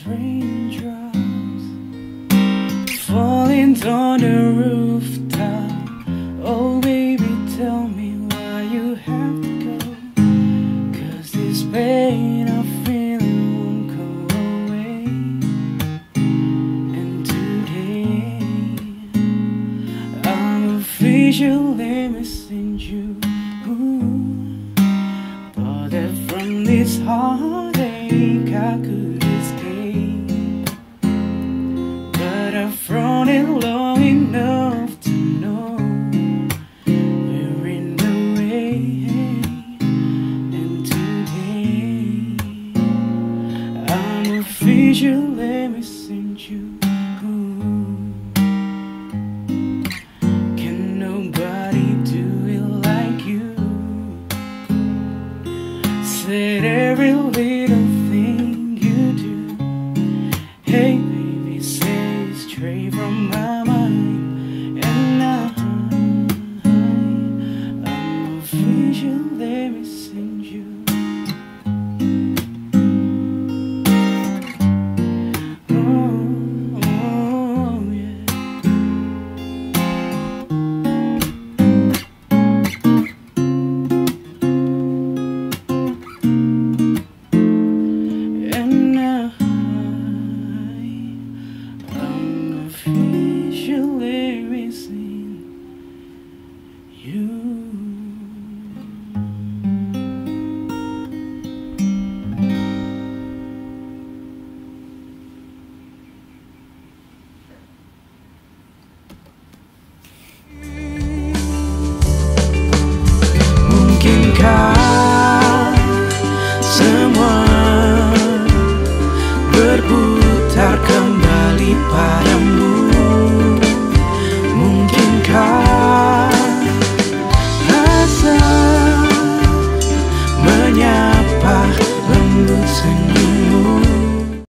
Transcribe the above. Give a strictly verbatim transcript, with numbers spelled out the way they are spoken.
as raindrops falling on the rooftop. Oh baby, tell me why you have to go, 'cause this pain I'm feeling won't go away. And today I'm officially missing you. Thought that from this heartache I could escape, but I've thrown it long enough to know we're in the rain. And today I'm officially missing you. Can nobody do it like you? Said every little thing you do, hey baby, say straight from my mind. And now I'm officially missing you. Oh, oh yeah. And now I'm officially missing you. Mungkinkah semua